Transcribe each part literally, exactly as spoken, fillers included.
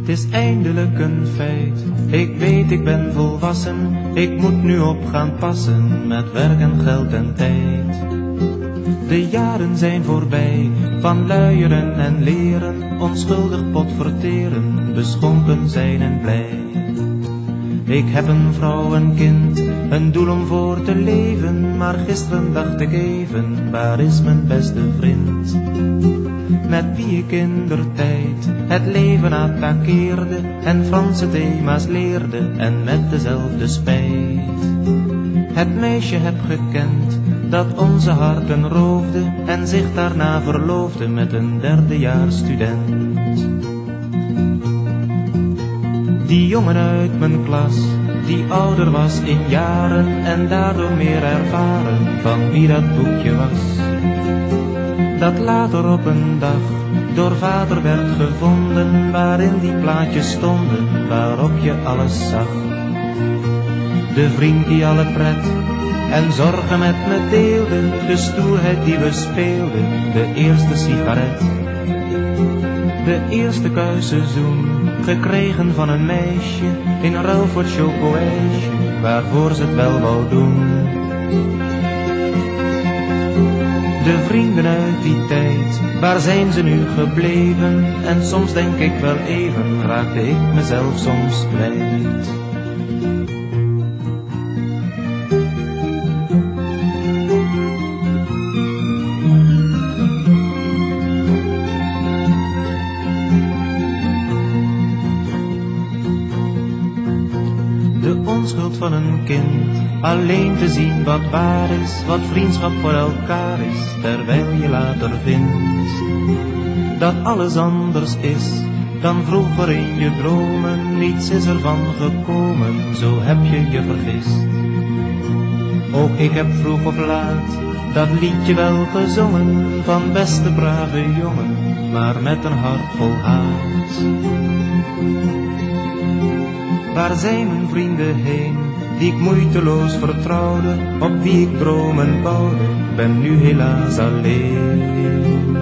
Het is eindelijk een feit, ik weet ik ben volwassen, ik moet nu op gaan passen met werk en geld en tijd. De jaren zijn voorbij, van luieren en leren, onschuldig pot verteren, beschonken zijn en blij. Ik heb een vrouw, een kind, een doel om voor te leven, maar gisteren dacht ik even, waar is mijn beste vriend? Met wie ik indertijd het leven attaqueerde en Franse thema's leerde en met dezelfde spijt. Het meisje heb gekend dat onze harten roofde en zich daarna verloofde met een derdejaars student. Die jongen uit mijn klas, die ouder was in jaren en daardoor meer ervaren van wie dat boekje was. Dat later op een dag door vader werd gevonden, waarin die plaatjes stonden, waarop je alles zag. De vriend die alle pret en zorgen met me deelde, de stoerheid die we speelden, de eerste sigaret. De eerste kuisseizoen, gekregen van een meisje, in ruil voor het chocoijsje, waarvoor ze het wel wou doen. De vrienden uit die tijd, waar zijn ze nu gebleven? En soms denk ik wel even, raakte ik mezelf soms kwijt. De onschuld van een kind, alleen te zien wat waar is, wat vriendschap voor elkaar is, terwijl je later vindt dat alles anders is dan vroeger in je dromen. Niets is ervan gekomen, zo heb je je vergist. Ook ik heb vroeg of laat dat liedje wel gezongen, van beste brave jongen, maar met een hart vol haat. Waar zijn mijn vrienden heen, die ik moeiteloos vertrouwde, op wie ik dromen bouwde, ben nu helaas alleen.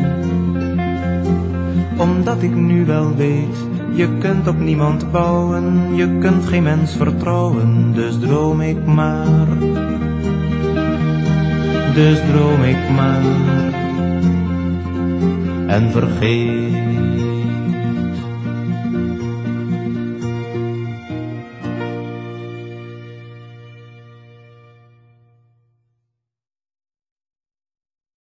Omdat ik nu wel weet, je kunt op niemand bouwen, je kunt geen mens vertrouwen, dus droom ik maar. Dus droom ik maar en vergeet.